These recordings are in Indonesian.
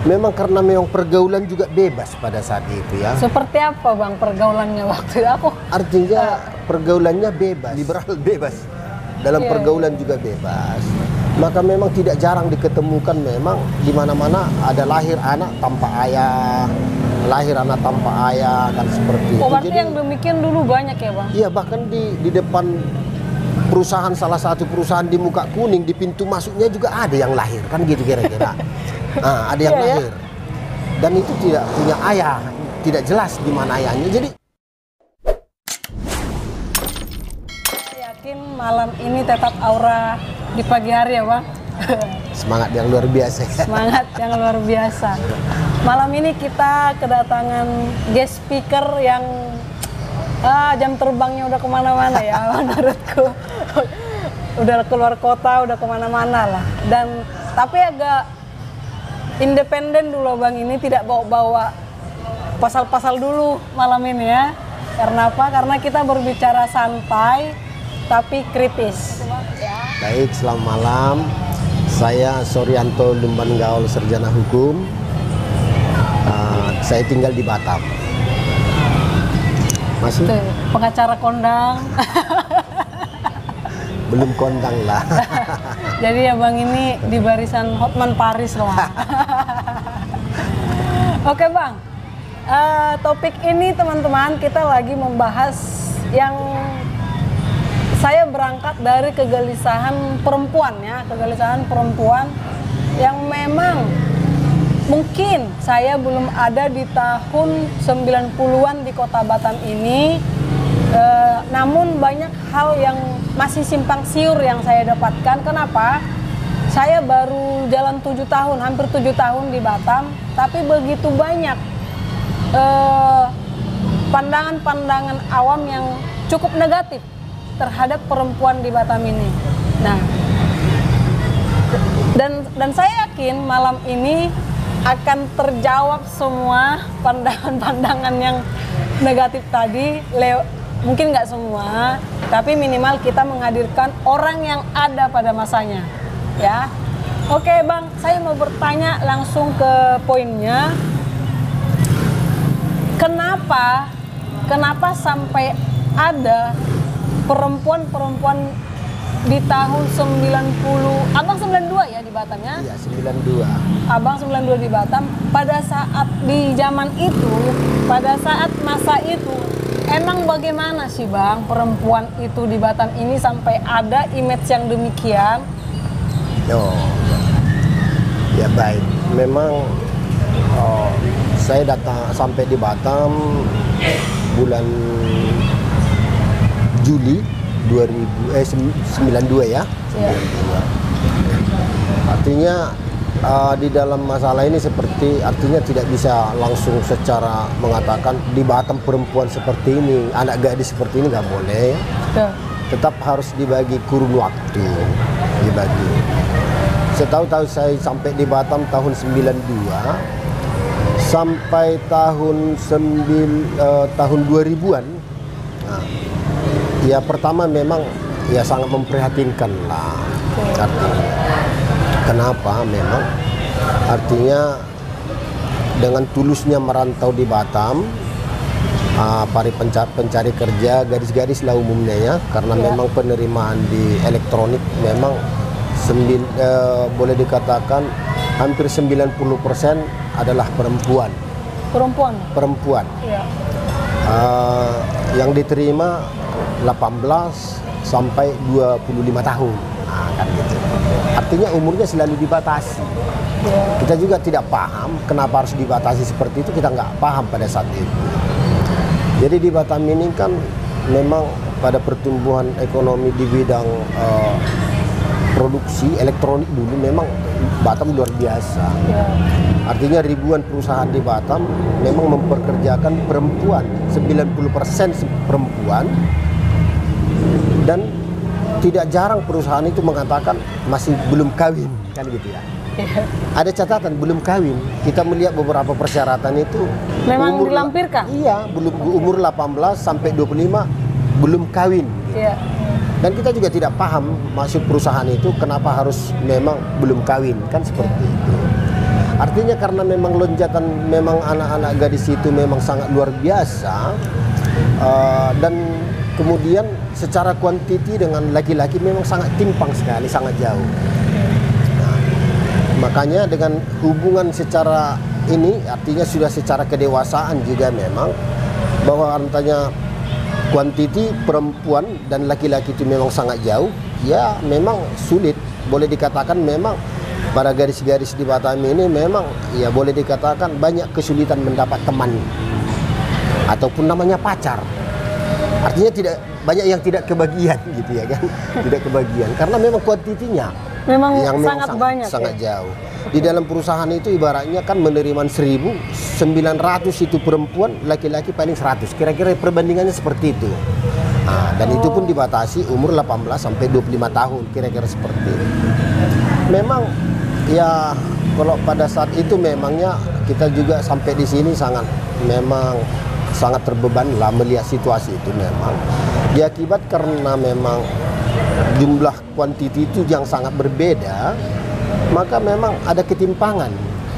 Memang karena memang pergaulan juga bebas pada saat itu ya. Seperti apa Bang pergaulannya waktu itu? Aku Artinya pergaulannya bebas, liberal bebas. Dalam pergaulan juga bebas. Maka memang tidak jarang diketemukan memang di mana-mana ada lahir anak tanpa ayah, kan seperti itu. Oh, berarti yang demikian dulu banyak ya Bang? Iya, bahkan di depan perusahaan, salah satu perusahaan di Muka Kuning, di pintu masuknya juga ada yang lahir, kan gitu kira-kira. Nah, ada yang lahir. Dan itu tidak punya ayah, tidak jelas di mana ayahnya. Jadi yakin malam ini tetap aura di pagi hari ya Bang? semangat yang luar biasa. Semangat yang luar biasa. Malam ini kita kedatangan guest speaker yang jam terbangnya udah kemana-mana ya menurutku. Udah keluar kota, udah kemana-mana lah. Dan tapi agak independen dulu Bang ini, tidak bawa-bawa pasal-pasal dulu malam ini ya. Karena apa? Karena kita berbicara santai tapi kritis. Baik, selamat malam. Saya Suryanto Lumban Gaul, sarjana hukum. Saya tinggal di Batam. Masih? Tuh, pengacara kondang. Belum kondang lah. Jadi ya Bang ini di barisan Hotman Paris lah. Oke Bang, topik ini teman-teman kita lagi membahas yang saya berangkat dari kegelisahan perempuan ya, kegelisahan perempuan yang memang mungkin saya belum ada di tahun 90-an di kota Batam ini, namun banyak hal yang masih simpang siur yang saya dapatkan. Kenapa? Saya baru jalan 7 tahun, hampir 7 tahun di Batam, tapi begitu banyak pandangan-pandangan awam yang cukup negatif terhadap perempuan di Batam ini. Nah, dan saya yakin malam ini akan terjawab semua pandangan-pandangan yang negatif tadi. Mungkin nggak semua, tapi minimal kita menghadirkan orang yang ada pada masanya, ya. Oke Bang, saya mau bertanya langsung ke poinnya. Kenapa sampai ada perempuan-perempuan di tahun 90, Abang 92 ya di Batam ya? Iya, 92. Abang 92 di Batam, pada saat di zaman itu, pada saat masa itu, emang bagaimana sih Bang perempuan itu di Batam ini sampai ada image yang demikian? Oh, ya baik. Memang saya datang sampai di Batam bulan Juli 92 ya. 92. Artinya di dalam masalah ini seperti artinya tidak bisa langsung secara mengatakan di Batam perempuan seperti ini, anak gadis seperti ini nggak boleh. Tetap harus dibagi kurun waktu, dibagi. Setahu saya sampai di Batam tahun 92 sampai tahun 2000-an. Nah, ya pertama memang ya sangat memprihatinkan lah. Artinya, kenapa memang? Artinya dengan tulusnya merantau di Batam, para pencari kerja, gadis-gadis lah umumnya ya, karena memang penerimaan di elektronik memang boleh dikatakan hampir 90% adalah perempuan. Perempuan. Iya. Yang diterima 18 sampai 25 tahun. Nah, kan gitu. Artinya umurnya selalu dibatasi. Kita juga tidak paham kenapa harus dibatasi seperti itu, kita nggak paham pada saat itu. Jadi di Batam ini kan memang pada pertumbuhan ekonomi di bidang produksi elektronik dulu memang Batam luar biasa. Artinya ribuan perusahaan di Batam memang memperkerjakan perempuan, 90% perempuan, dan tidak jarang perusahaan itu mengatakan masih belum kawin, kan gitu ya. Ada catatan belum kawin. Kita melihat beberapa persyaratan itu memang dilampirkan. Iya, belum umur 18 sampai 25 belum kawin. Iya. Dan kita juga tidak paham maksud perusahaan itu kenapa harus memang belum kawin, kan seperti itu. Artinya karena memang lonjakan memang anak-anak gadis itu memang sangat luar biasa, dan kemudian secara kuantiti dengan laki-laki memang sangat timpang sekali, sangat jauh. Nah, makanya dengan hubungan secara ini artinya sudah secara kedewasaan juga memang bahwa antara kuantiti perempuan dan laki-laki itu memang sangat jauh, ya memang sulit. Boleh dikatakan memang para gadis-gadis di Batam ini memang ya boleh dikatakan banyak kesulitan mendapat teman ataupun namanya pacar. Artinya tidak banyak yang tidak kebagian gitu ya kan, tidak kebagian karena memang kuantitinya memang yang sangat banyak, sangat ya? jauh. Di dalam perusahaan itu ibaratnya kan menerima 1.000, 900 itu perempuan, laki-laki paling 100. Kira-kira perbandingannya seperti itu. Nah, dan itu pun dibatasi umur 18 sampai 25 tahun, kira-kira seperti itu. Memang ya kalau pada saat itu memangnya kita juga sampai di sini sangat terbeban lah melihat situasi itu memang. Diakibat karena memang jumlah kuantiti itu yang sangat berbeda, maka memang ada ketimpangan.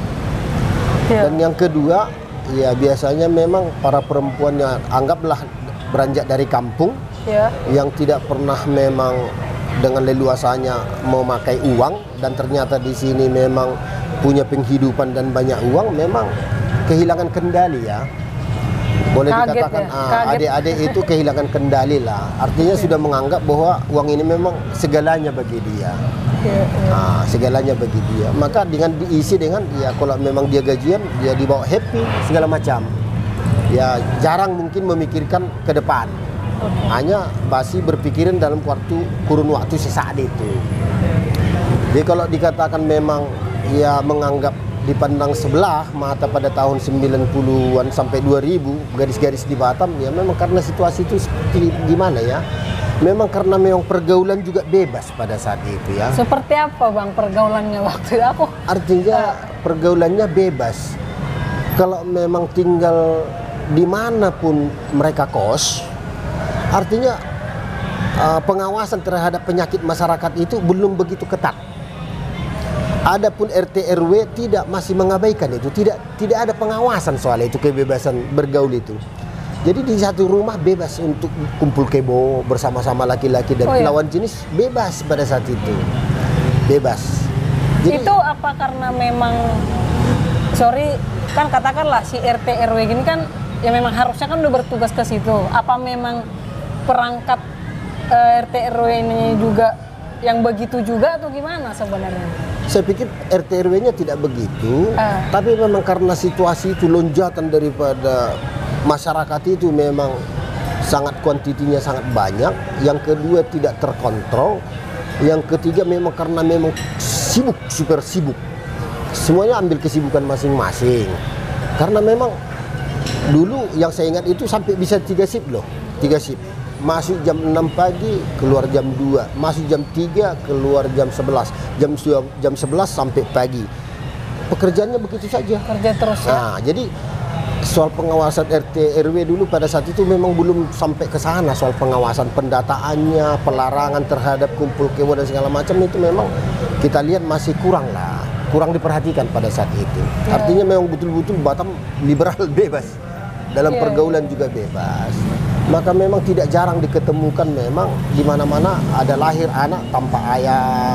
Ya. Dan yang kedua, ya biasanya memang para perempuan yang anggaplah beranjak dari kampung, ya, yang tidak pernah memang dengan leluasanya memakai uang, dan ternyata di sini memang punya penghidupan dan banyak uang, memang kehilangan kendali ya. Boleh kaget dikatakan ya? Adik-adik itu kehilangan kendali lah. Artinya sudah menganggap bahwa uang ini memang segalanya bagi dia. Segalanya bagi dia. Maka dengan diisi dengan ya kalau memang dia gajian, dia dibawa happy segala macam. Ya jarang mungkin memikirkan ke depan. Hanya masih berpikiran dalam kurun waktu sesaat itu. Jadi kalau dikatakan memang ya menganggap dipandang sebelah mata pada tahun 90-an sampai 2000 gadis-gadis di Batam, ya memang karena situasi itu seperti gimana ya, memang karena memang pergaulan juga bebas pada saat itu ya. Seperti apa Bang pergaulannya waktu itu? Artinya pergaulannya bebas. Kalau memang tinggal dimanapun mereka kos, artinya pengawasan terhadap penyakit masyarakat itu belum begitu ketat. Adapun RT RW masih mengabaikan itu, tidak ada pengawasan soal itu, kebebasan bergaul itu. Jadi di satu rumah bebas untuk kumpul kebo bersama-sama laki-laki dan lawan jenis, bebas pada saat itu, bebas. Jadi, itu apa karena memang kan katakanlah si RT RW gini kan ya memang harusnya kan udah bertugas ke situ. Apa memang perangkat RT RW ini juga yang begitu juga atau gimana sebenarnya? Saya pikir RT RW-nya tidak begitu, tapi memang karena situasi itu lonjakan daripada masyarakat itu memang sangat kuantitinya sangat banyak. Yang kedua tidak terkontrol. Yang ketiga memang karena memang sibuk, super sibuk. Semuanya ambil kesibukan masing-masing. Karena memang dulu yang saya ingat itu sampai bisa 3 shift loh, 3 shift. Masuk jam 6 pagi, keluar jam 2. Masuk jam 3, keluar jam 11. Jam 11 sampai pagi. Pekerjaannya begitu saja. Kerja terus ya? Nah, jadi soal pengawasan RT RW dulu pada saat itu memang belum sampai ke sana. Soal pengawasan pendataannya, pelarangan terhadap kumpul kebo dan segala macam itu memang kita lihat masih kurang lah. Kurang diperhatikan pada saat itu. Artinya memang betul-betul Batam liberal bebas. Dalam pergaulan juga bebas. Maka memang tidak jarang diketemukan memang di mana-mana ada lahir anak tanpa ayah,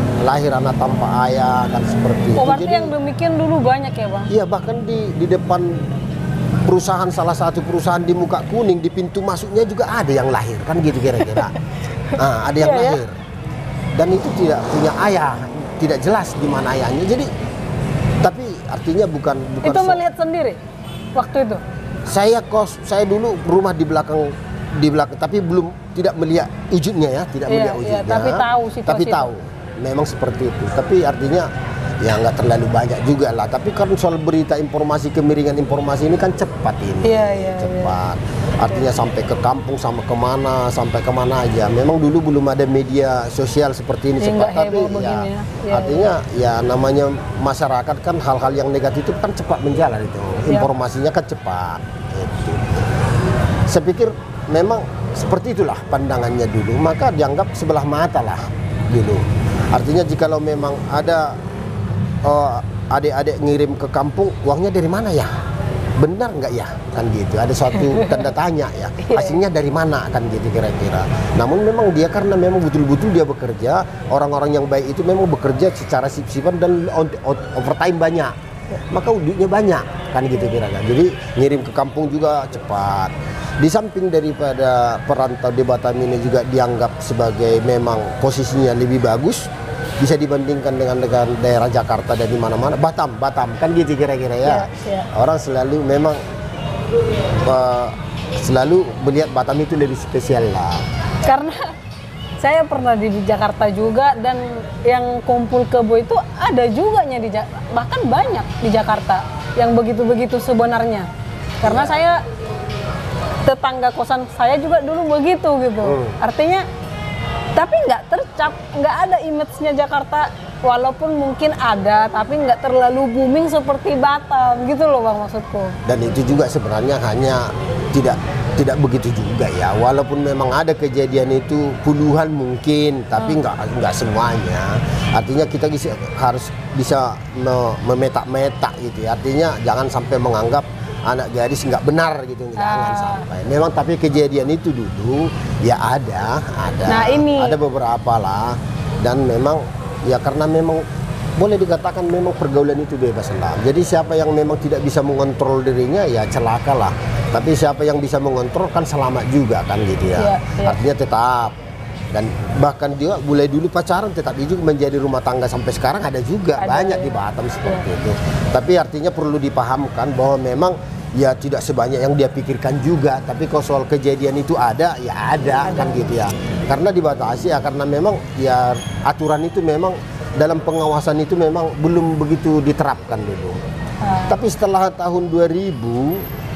kan seperti itu. Berarti yang demikian dulu banyak ya Bang? Iya, bahkan di depan perusahaan, salah satu perusahaan di Muka Kuning, di pintu masuknya juga ada yang lahir, kan gitu kira-kira. Ada yang lahir. Dan itu tidak punya ayah, tidak jelas di mana ayahnya. Jadi, tapi artinya bukan itu melihat sendiri waktu itu? Saya dulu rumah di belakang, tapi tidak melihat wujudnya ya, tidak melihat wujudnya. Tapi tahu situasi. Tapi tahu, memang seperti itu. Tapi artinya ya nggak terlalu banyak juga lah. Tapi kan soal berita informasi, kemiringan informasi ini kan cepat ini, cepat. Artinya sampai ke kampung, sampai kemana aja. Memang dulu belum ada media sosial seperti ini cepat. Tapi artinya ya namanya masyarakat kan hal-hal yang negatif itu kan cepat menjalar itu. Informasinya kan cepat. Itu. Saya pikir memang seperti itulah pandangannya dulu. Maka dianggap sebelah mata lah dulu. Artinya jikalau memang ada adik-adik ngirim ke kampung, uangnya dari mana ya? Benar nggak ya? Kan gitu. Ada suatu tanda tanya ya. Hasilnya dari mana? Kan gitu kira-kira. Namun memang dia karena memang betul-betul dia bekerja, orang-orang yang baik itu memang bekerja secara sip-sipan dan overtime banyak. Maka duitnya banyak kan gitu kira-kira. Jadi ngirim ke kampung juga cepat. Di samping daripada perantau di Batam ini juga dianggap sebagai memang posisinya lebih bagus, bisa dibandingkan dengan daerah Jakarta dan di mana-mana. Batam kan gitu kira-kira ya. Orang selalu memang selalu melihat Batam itu lebih spesial lah. Karena saya pernah di Jakarta juga, dan yang kumpul kebo itu ada juga nya bahkan banyak di Jakarta yang begitu-begitu sebenarnya. Karena saya tetangga kosan saya juga dulu begitu gitu. Artinya tapi nggak tercap, nggak ada image-nya Jakarta, walaupun mungkin ada, tapi nggak terlalu booming seperti Batam gitu loh Bang, maksudku. Dan itu juga sebenarnya hanya tidak begitu juga ya, walaupun memang ada kejadian itu puluhan mungkin, tapi nggak semuanya. Artinya kita harus bisa memetak-metak gitu ya. Artinya jangan sampai menganggap anak gadis nggak benar gitu, jangan sampai. Memang tapi kejadian itu dulu ya ada. Nah, ini ada beberapa lah, dan memang ya karena memang boleh dikatakan memang pergaulan itu bebas lah. Jadi siapa yang memang tidak bisa mengontrol dirinya ya celaka lah. Tapi siapa yang bisa mengontrol kan selamat juga kan gitu ya. Artinya tetap. Dan bahkan dia mulai dulu pacaran tetap juga menjadi rumah tangga sampai sekarang ada juga banyak di Batam seperti itu. Tapi artinya perlu dipahamkan bahwa memang ya tidak sebanyak yang dia pikirkan juga. Tapi kalau soal kejadian itu ada kan gitu ya. Karena dibatasi ya, karena memang ya aturan itu memang dalam pengawasan itu memang belum begitu diterapkan dulu. Tapi setelah tahun 2000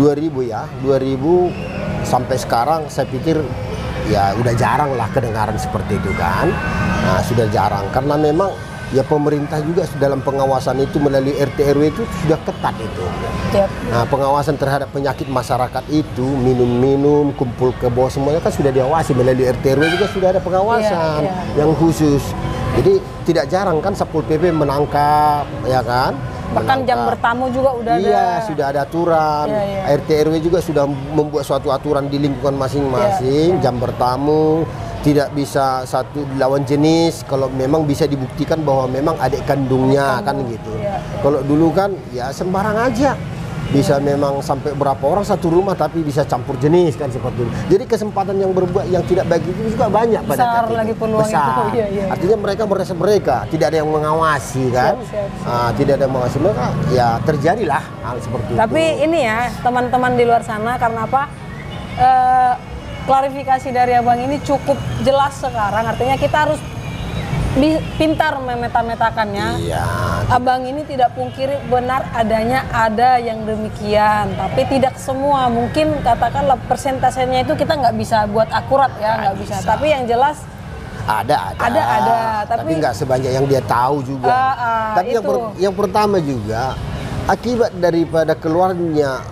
sampai sekarang saya pikir ya udah jarang lah kedengaran seperti itu kan. Nah, sudah jarang karena memang ya pemerintah juga dalam pengawasan itu melalui RT RW itu sudah ketat itu. Nah, pengawasan terhadap penyakit masyarakat itu, minum-minum, kumpul kebo semuanya kan sudah diawasi melalui RT RW juga sudah ada pengawasan yang khusus. Jadi tidak jarang kan Satpol PP menangkap, ya kan? Bahkan jam bertamu juga udah ada. Iya, sudah ada aturan. RT RW juga sudah membuat suatu aturan di lingkungan masing-masing. Jam bertamu tidak bisa satu lawan jenis kalau memang bisa dibuktikan bahwa memang adik kandungnya kan gitu. Kalau dulu kan ya sembarang aja. Bisa memang sampai berapa orang satu rumah tapi bisa campur jenis kan seperti itu. Jadi kesempatan yang berbuat yang tidak baik itu juga banyak pada besar lagi peluang besar. Itu. Artinya mereka tidak ada yang mengawasi kan. Tidak ada yang mengawasi mereka ya terjadilah hal seperti itu. Tapi ini ya teman-teman di luar sana, karena apa? Klarifikasi dari Abang ini cukup jelas sekarang. Artinya kita harus pintar memeta-metakannya. Abang ini tidak pungkiri benar adanya ada yang demikian, tapi tidak semua. Mungkin katakanlah persentasenya itu kita nggak bisa buat akurat ya, nggak bisa. Tapi yang jelas ada. Tapi nggak sebanyak yang dia tahu juga. Tapi yang pertama juga akibat daripada keluarnya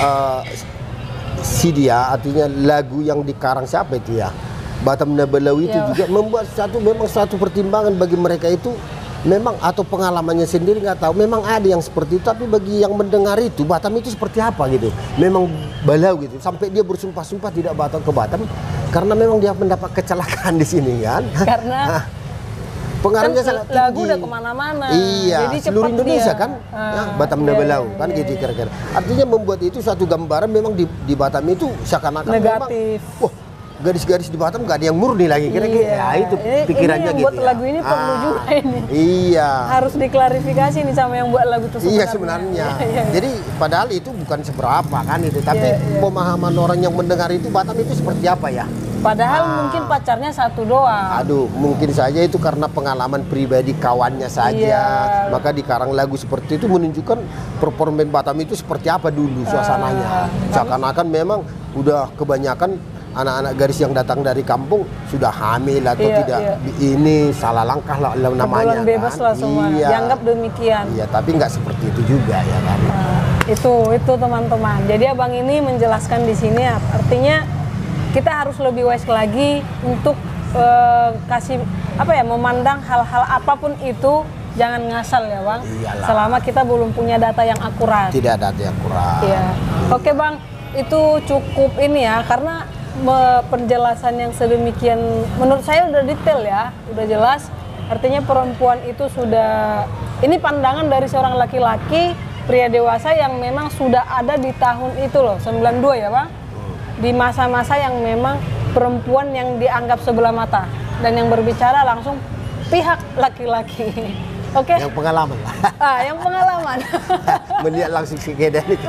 Sidia, artinya lagu yang dikarang siapa itu ya? Batam Nabalawi itu juga membuat satu pertimbangan bagi mereka itu memang, atau pengalamannya sendiri nggak tahu, memang ada yang seperti itu. Tapi bagi yang mendengar itu Batam itu seperti apa gitu, memang balau gitu, sampai dia bersumpah-sumpah tidak ke Batam karena memang dia mendapat kecelakaan di sini kan. Karena pengaruhnya kan sangat tinggi. Lagu udah kemana-mana. Iya, jadi seluruh Indonesia kan, Batam Nabalau kan gitu iya. kira-kira. Artinya membuat itu suatu gambaran memang di Batam itu seakan-akan negatif. Memang, wah, gadis-gadis di Batam gak ada yang murni lagi kira-kira. Ya, itu pikirannya ini yang gitu. Buat lagu ini perlu juga ini. Iya. Harus diklarifikasi nih sama yang buat lagu itu sebenarnya. Iya sebenarnya. Jadi padahal itu bukan seberapa kan itu, tapi pemahaman orang yang mendengar itu Batam itu seperti apa ya? Padahal mungkin pacarnya satu doang. Aduh, mungkin saja itu karena pengalaman pribadi kawannya saja. Maka dikarang lagu seperti itu menunjukkan performa Batam itu seperti apa dulu suasananya. Seakan-akan memang udah kebanyakan anak-anak gadis yang datang dari kampung sudah hamil atau ini salah langkah lah namanya. Kebulan bebas lah semua. Dianggap demikian. Iya, tapi nggak seperti itu juga ya kan. Itu teman-teman. Jadi Abang ini menjelaskan di sini artinya kita harus lebih wise lagi untuk kasih memandang hal-hal apapun itu jangan ngasal ya Bang. Iyalah. Selama kita belum punya data yang akurat. Tidak ada yang kurang. Iya. Oke Bang, itu cukup ini ya, karena penjelasan yang sedemikian menurut saya udah detail ya, udah jelas. Artinya perempuan itu sudah, ini pandangan dari seorang laki-laki pria dewasa yang memang sudah ada di tahun itu loh, 92 ya Bang. Di masa-masa yang memang perempuan yang dianggap sebelah mata dan yang berbicara langsung pihak laki-laki. Oke. Yang pengalaman. Yang pengalaman. Melihat langsung si Kedan itu.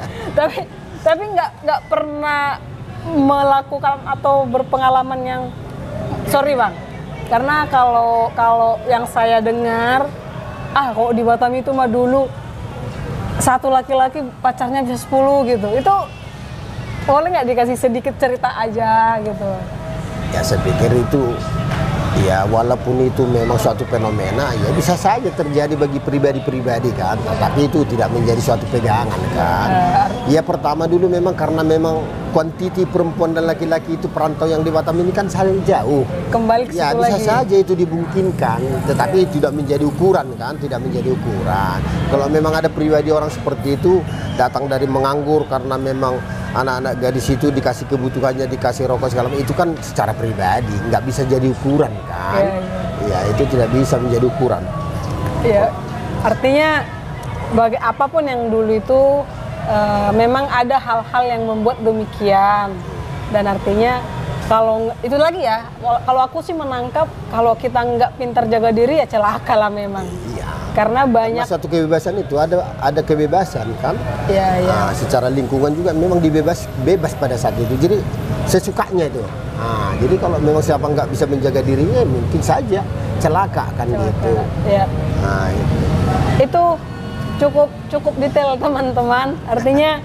tapi nggak pernah melakukan atau berpengalaman yang, sorry Bang, karena kalau yang saya dengar, kok di Batam itu mah dulu satu laki-laki pacarnya bisa 10 gitu. Itu boleh nggak dikasih sedikit cerita aja gitu? Ya saya pikir itu, ya walaupun itu memang suatu fenomena, ya bisa saja terjadi bagi pribadi-pribadi kan, tapi itu tidak menjadi suatu pegangan kan. Ya pertama dulu memang karena memang kuantiti perempuan dan laki-laki itu perantau yang di Batam ini kan saling jauh. Kembali ke ya situ bisa lagi. saja itu dimungkinkan, tetapi tidak menjadi ukuran kan, tidak menjadi ukuran. Kalau memang ada pribadi orang seperti itu datang dari menganggur karena memang anak-anak gadis itu dikasih kebutuhannya, dikasih rokok segala macam, itu kan secara pribadi, nggak bisa jadi ukuran kan. Ya itu tidak bisa menjadi ukuran. Ya, artinya bagi apapun yang dulu itu memang ada hal-hal yang membuat demikian, dan artinya kalau itu lagi ya, kalau aku sih menangkap kalau kita nggak pintar jaga diri ya celaka lah memang. Iya. Karena banyak satu kebebasan itu ada kebebasan kan. Iya, iya. Nah, secara lingkungan juga memang bebas pada saat itu. Jadi sesukanya itu. Nah, jadi kalau memang siapa nggak bisa menjaga dirinya mungkin saja celaka kan gitu. Iya. Nah, Itu cukup detail teman-teman. Artinya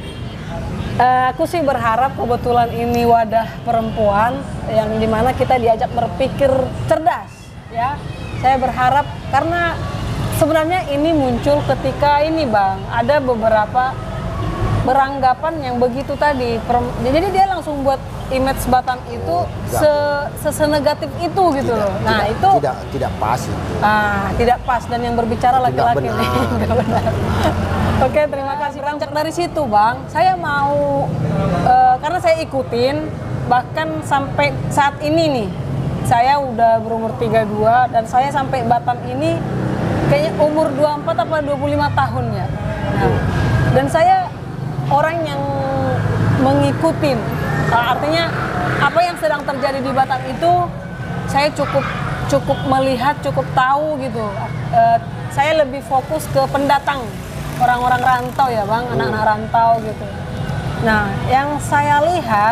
aku sih berharap kebetulan ini wadah perempuan yang dimana kita diajak berpikir cerdas ya. Saya berharap karena sebenarnya ini muncul ketika ini Bang, ada beberapa beranggapan yang begitu tadi. Jadi dia langsung buat image Batam itu senegatif itu gitu loh. Nah, itu tidak pas itu. Tidak pas, dan yang berbicara laki-laki nih. Tidak benar. Oke, terima kasih. Beranjak dari situ Bang, saya mau karena saya ikutin bahkan sampai saat ini nih. Saya udah berumur 32 dan saya sampai Batam ini kayaknya umur 24 atau 25 tahun ya. Nah, dan saya orang yang mengikuti, artinya apa yang sedang terjadi di Batam itu saya cukup melihat, cukup tahu gitu. Saya lebih fokus ke pendatang, orang-orang rantau ya Bang, anak-anak rantau gitu. Nah, yang saya lihat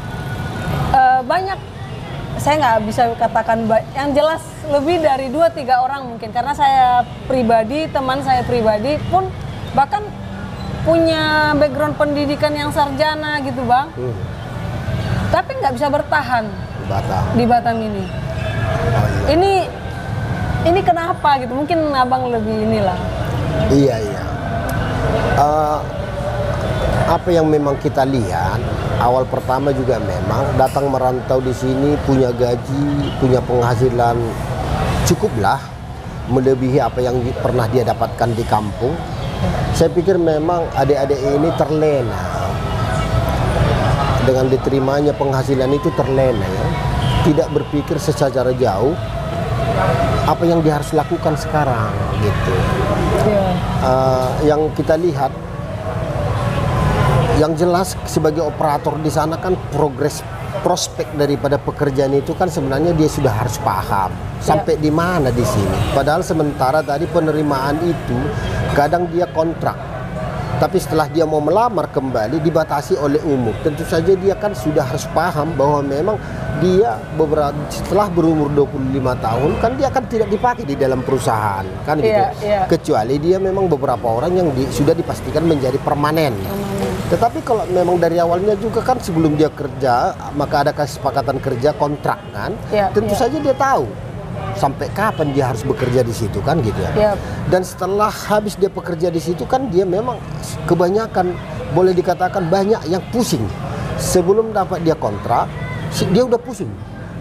banyak, saya nggak bisa katakan yang jelas lebih dari 2-3 orang mungkin, karena saya pribadi, teman saya pribadi pun bahkan punya background pendidikan yang sarjana gitu Bang, tapi nggak bisa bertahan di Batam ini. Ini kenapa gitu? Mungkin abang lebih inilah. Iya. Apa yang memang kita lihat awal pertama juga memang datang merantau di sini punya gaji, punya penghasilan cukuplah melebihi apa yang pernah dia dapatkan di kampung. Saya pikir memang adik-adik ini terlena dengan diterimanya penghasilan itu, terlena ya. Tidak berpikir secara jauh apa yang dia harus lakukan sekarang gitu. Yang kita lihat, yang jelas sebagai operator di sana kan prospek daripada pekerjaan itu kan sebenarnya dia sudah harus paham sampai di mana di sini. Padahal sementara tadi penerimaan itu kadang dia kontrak, tapi setelah dia mau melamar kembali dibatasi oleh umur. Tentu saja dia kan sudah harus paham bahwa memang dia setelah berumur 25 tahun kan dia akan tidak dipakai di dalam perusahaan kan gitu. Kecuali dia memang beberapa orang yang sudah dipastikan menjadi permanen. Tetapi kalau memang dari awalnya juga kan sebelum dia kerja maka ada kesepakatan kerja kontrak kan, tentu saja dia tahu sampai kapan dia harus bekerja di situ kan gitu ya. Dan setelah habis dia bekerja di situ kan dia memang kebanyakan, boleh dikatakan banyak yang pusing. Sebelum dapat dia kontrak dia udah pusing.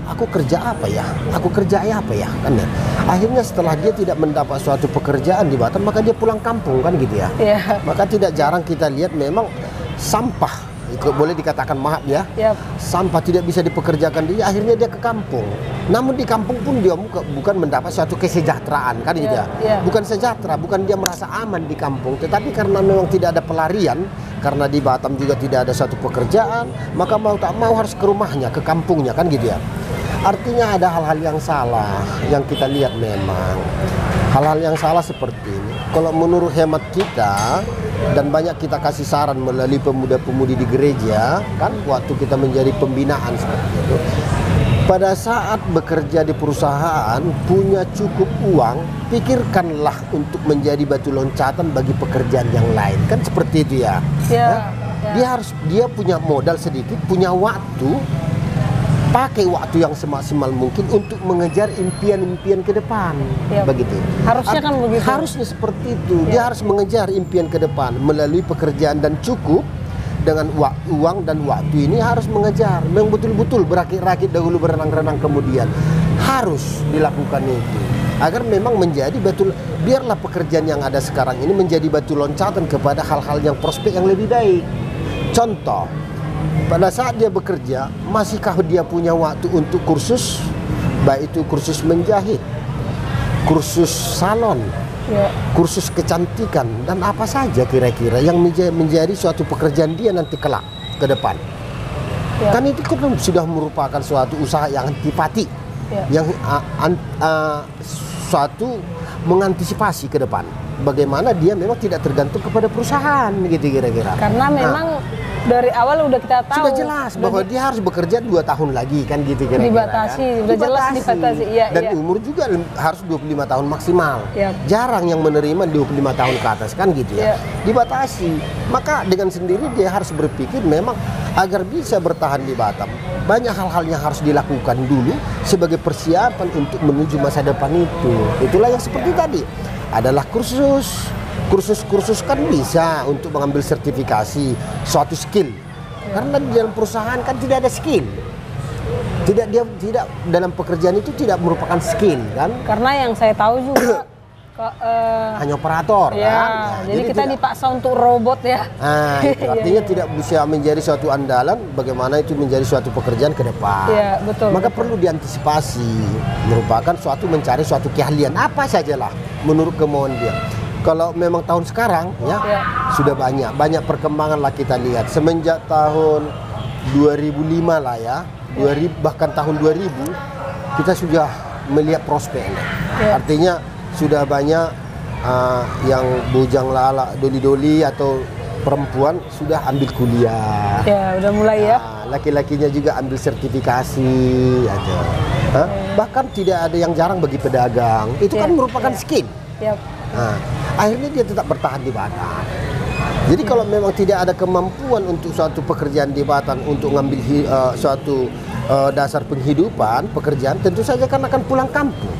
aku kerja apa ya? Aku kerja apa ya? Kan ya. Akhirnya setelah dia tidak mendapat suatu pekerjaan di Batam, maka dia pulang kampung kan gitu ya. Maka tidak jarang kita lihat memang sampah, boleh dikatakan maaf ya, sampah tidak bisa dipekerjakan dia, akhirnya dia ke kampung. Namun di kampung pun dia bukan mendapat suatu kesejahteraan kan gitu ya. Bukan sejahtera, bukan dia merasa aman di kampung, tetapi karena memang tidak ada pelarian, karena di Batam juga tidak ada suatu pekerjaan, maka mau tak mau harus ke rumahnya, ke kampungnya kan gitu ya. Artinya ada hal-hal yang salah yang kita lihat memang. Hal-hal yang salah seperti ini, kalau menurut hemat kita dan banyak kita kasih saran melalui pemuda-pemudi di gereja, kan waktu kita menjadi pembinaan seperti itu. Pada saat bekerja di perusahaan punya cukup uang, pikirkanlah untuk menjadi batu loncatan bagi pekerjaan yang lain, kan seperti itu ya. Dia punya modal sedikit, punya waktu, pakai waktu yang semaksimal mungkin untuk mengejar impian-impian ke depan. Begitu. Harusnya kan begitu. Harusnya seperti itu. Dia harus mengejar impian ke depan melalui pekerjaan dan cukup dengan uang dan waktu ini harus mengejar. Memang betul-betul berakit-rakit dahulu, berenang-renang kemudian. Harus dilakukan itu. Agar memang menjadi biarlah pekerjaan yang ada sekarang ini menjadi batu loncatan kepada hal-hal yang prospek yang lebih baik. Contoh, pada saat dia bekerja, masihkah dia punya waktu untuk kursus? Baik itu kursus menjahit, kursus salon, kursus kecantikan, dan apa saja kira-kira yang menjadi suatu pekerjaan dia nanti kelak ke depan. Kan itu kan sudah merupakan suatu usaha yang antipati, yang suatu mengantisipasi ke depan. Bagaimana dia memang tidak tergantung kepada perusahaan gitu kira-kira. Karena memang dari awal udah kita tahu. Sudah jelas bahwa dia harus bekerja 2 tahun lagi kan gitu kira-kira. Dibatasi, kan? udah jelas dibatasi. Dan umur juga harus 25 tahun maksimal. Jarang yang menerima 25 tahun ke atas kan gitu ya. Dibatasi. Maka dengan sendiri dia harus berpikir memang agar bisa bertahan di Batam. Banyak hal-hal yang harus dilakukan dulu sebagai persiapan untuk menuju masa depan itu. Itulah yang seperti tadi. Adalah kursus kan bisa untuk mengambil sertifikasi suatu skill. Karena di dalam perusahaan kan tidak ada skill. Tidak dalam pekerjaan itu tidak merupakan skill kan? Karena yang saya tahu juga hanya operator kan. Jadi kita dipaksa untuk robot ya. Itu artinya tidak bisa menjadi suatu andalan bagaimana itu menjadi suatu pekerjaan ke depan. Betul. Maka perlu diantisipasi, merupakan mencari suatu keahlian apa sajalah menurut kemauan dia. Kalau memang tahun sekarang sudah banyak perkembangan lah kita lihat semenjak tahun 2005 lah ya, 2000 bahkan tahun 2000 kita sudah melihat prospeknya. Artinya sudah banyak yang bujang lala, doli-doli atau perempuan sudah ambil kuliah. Udah mulai ya. Laki-lakinya juga ambil sertifikasi aja. Bahkan tidak ada yang jarang bagi pedagang. Itu kan merupakan skill. Akhirnya dia tetap bertahan di Batam. Jadi kalau memang tidak ada kemampuan untuk suatu pekerjaan di Batam untuk ngambil suatu dasar penghidupan, pekerjaan, tentu saja kan akan pulang kampung.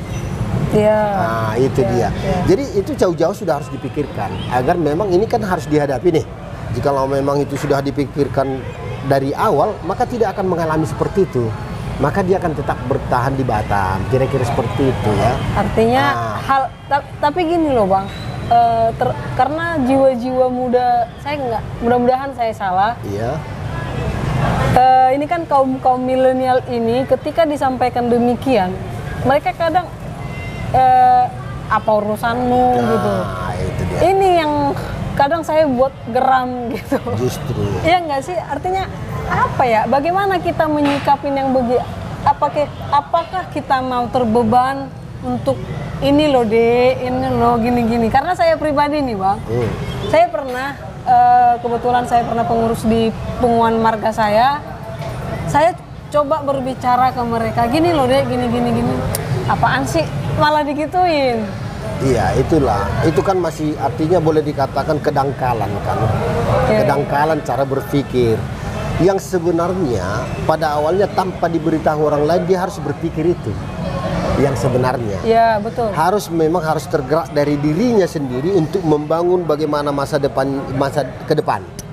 Itu dia. Jadi itu jauh-jauh sudah harus dipikirkan agar memang ini kan harus dihadapi nih. Jikalau memang itu sudah dipikirkan dari awal, maka tidak akan mengalami seperti itu. Maka dia akan tetap bertahan di Batam. Kira-kira seperti itu ya. Artinya tapi gini loh Bang. Karena jiwa-jiwa muda saya mudah-mudahan saya salah. Ini kan kaum milenial ini ketika disampaikan demikian, mereka kadang apa urusanmu gitu. Itu dia. Ini yang kadang saya buat geram gitu. Justru. Iya nggak sih? Artinya apa ya? Bagaimana kita menyikapin yang apakah kita mau terbeban untuk ini loh ini loh gini-gini. Karena saya pribadi nih Bang, saya pernah kebetulan saya pernah pengurus di Punguan Marga saya coba berbicara ke mereka, gini loh deh, gini. Apaan sih? Malah digituin. Iya, itulah. Itu kan masih artinya boleh dikatakan kedangkalan kan. Kedangkalan cara berpikir. Yang sebenarnya pada awalnya tanpa diberitahu orang lain dia harus berpikir itu. Yang sebenarnya. Betul. Memang harus tergerak dari dirinya sendiri untuk membangun bagaimana masa ke depan.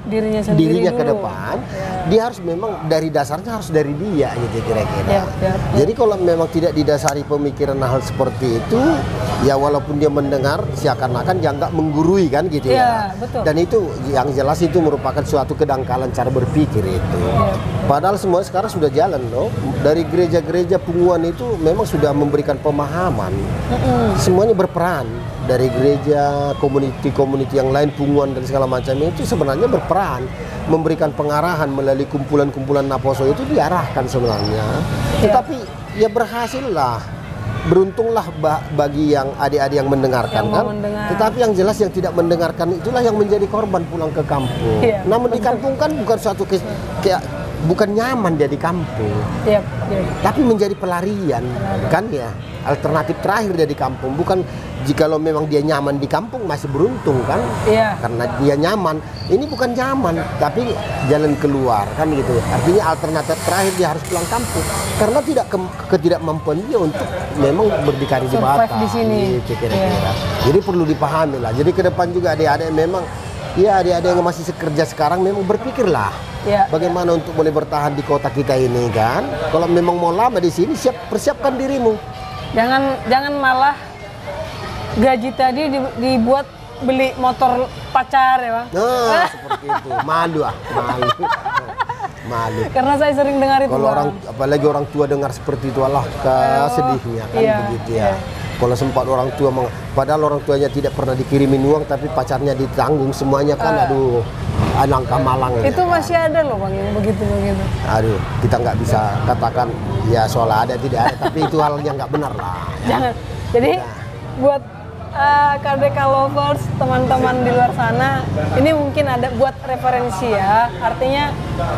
dirinya ke dulu. depan, dia harus memang dari dasarnya harus dari dia gitu kira-kira. Jadi kalau memang tidak didasari pemikiran hal seperti itu, ya walaupun dia mendengar seakan-akan dia nggak menggurui kan gitu ya. Betul. Dan itu yang jelas itu merupakan suatu kedangkalan cara berpikir itu. Padahal semua sekarang sudah jalan loh. Dari gereja-gereja Punguan itu memang sudah memberikan pemahaman. Semuanya berperan. Dari gereja, komuniti-komuniti yang lain, Punguan dan segala macam itu sebenarnya berperan. Memberikan pengarahan melalui kumpulan-kumpulan Naposo itu diarahkan sebenarnya. Tetapi ya berhasil lah. Beruntunglah bagi yang adik-adik yang mendengarkan kan. Tetapi yang jelas yang tidak mendengarkan itulah yang menjadi korban pulang ke kampung. Namun di kampung kan bukan suatu kayak bukan nyaman dia di kampung. Tapi menjadi pelarian kan ya. Alternatif terakhir dia di kampung. Bukan jikalau memang dia nyaman di kampung masih beruntung kan. Karena dia nyaman. Ini bukan nyaman tapi jalan keluar kan gitu. Artinya alternatif terakhir dia harus pulang kampung. Karena ketidakmampuan dia untuk memang berdikari di Batam di sini. Gitu, kira-kira. Jadi perlu dipahami lah. Jadi ke depan juga adik-adik memang ya adik-adik yang masih kerja sekarang memang berpikirlah bagaimana untuk boleh bertahan di kota kita ini kan. Kalau memang mau lama di sini persiapkan dirimu. Jangan malah gaji tadi dibuat beli motor pacar ya Bang. Nah, seperti itu. Malu. Karena saya sering dengar itu. Kalau apalagi orang tua dengar seperti itu, Allah sedihnya kan begitu ya. Kalau sempat orang tua padahal orang tuanya tidak pernah dikirimin uang tapi pacarnya ditanggung semuanya kan, aduh, alangkah malangnya. Itu masih ada loh Bang yang begitu. Aduh, kita nggak bisa katakan ya soal ada tidak ada, tapi itu hal yang nggak benar lah. Jangan. Jadi buat KDK lovers, teman-teman di luar sana, ini mungkin ada buat referensi ya. Artinya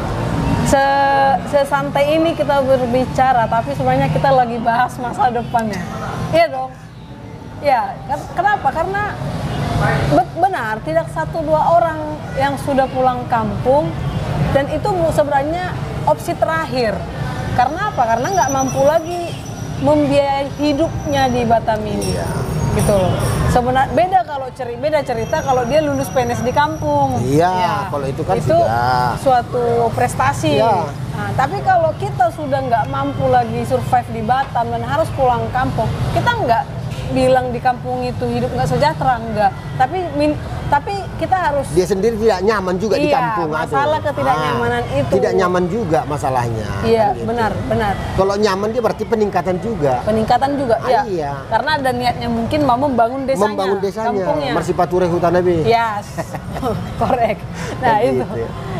sesantai ini kita berbicara, tapi sebenarnya kita lagi bahas masa depannya. Iya dong. Ya, kenapa? Karena benar tidak 1-2 orang yang sudah pulang kampung dan itu sebenarnya opsi terakhir. Karena apa? Karena nggak mampu lagi membiayai hidupnya di Batam ini. Gitu loh. Sebenarnya beda cerita kalau dia lulus PNS di kampung. Kalau itu kan suatu prestasi. Nah, tapi kalau kita sudah nggak mampu lagi survive di Batam dan harus pulang kampung, kita nggak bilang di kampung itu hidup nggak sejahtera, enggak. Tapi kita harus. Dia sendiri tidak nyaman juga di kampung. Masalah ketidaknyamanan itu. Tidak nyaman juga masalahnya. Iya, kan gitu. benar. Kalau nyaman dia berarti peningkatan juga. Iya. Karena ada niatnya mungkin mau membangun desanya. Kampungnya. Kampungnya. Marsipature hutan nabi. Yes. Korek. Nah, itu.